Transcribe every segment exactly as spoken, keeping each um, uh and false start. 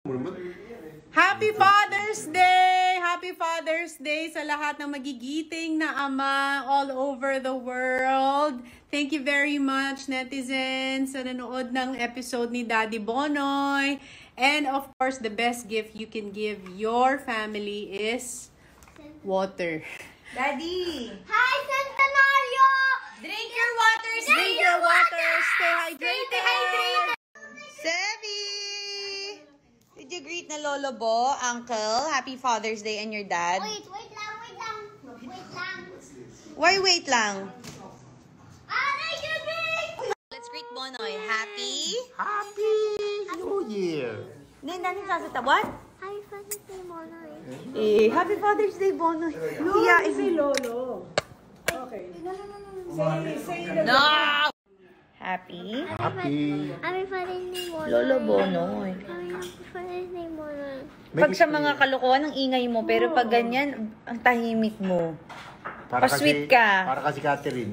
Happy Father's Day! Happy Father's Day sa lahat ng magigiting na ama all over the world. Thank you very much, netizens, sa nanood ng episode ni Daddy Bonoy. And of course, the best gift you can give your family is water. Daddy! Hi, Centenario! Drink your waters! Drink your water! Stay hydrated! Stay hydrated! Sevi! Did you greet na Lolo Bo, Uncle? Happy Father's Day and your dad? Wait, wait lang, wait lang. Wait lang. Why wait lang? Aray, Jubik! Let's greet Bonoy. Happy? Happy New Year! Hindi, nanin sasata. What? Hi, Father's Day, Monoy. Eh, Happy Father's Day, Bonoy. Yeah, Say Lolo. Okay. No, no, no, no. Say, say the No! Happy? Happy! Happy Father's Day, Monoy. Lolo Bonoy. Happy Father's Day, Monoy. Pag sa mga kalokohan, ang ingay mo. Pero pag ganyan, ang tahimik mo. Para Pa-sweet kasi- ka. Para kasi Catherine.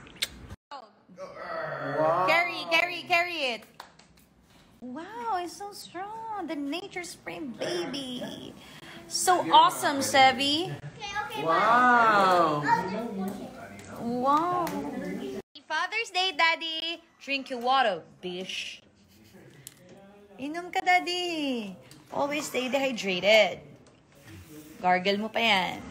Carry, carry, carry it. Wow, it's so strong. The Nature Spray baby. So awesome, Sevi. Okay, okay, Wow! Wow. Father's Day, Daddy. Drink your water, bish. Inom ka, Daddy. Always stay dehydrated. Gargle mo pa yan.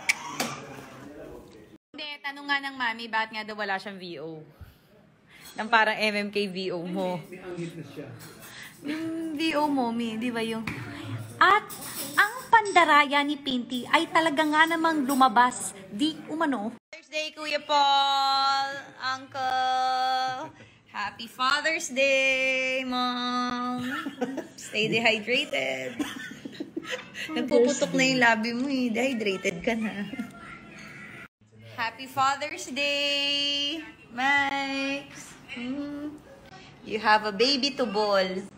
Hindi, tanong nga ng mami, bakit nga daw wala siyang V O? Nang parang M M K V O mo. Yung V O mo, mi, di ba yung... At ang pandaraya ni Pinty ay talaga nga namang lumabas. Di umano. Father's Day, Kuya Paul, Uncle. Happy Father's Day, Mom. Stay dehydrated. Nagpuputok na yung labi mo eh. Dehydrated ka na. Happy Father's Day, Max. Hmm. You have a baby to ball.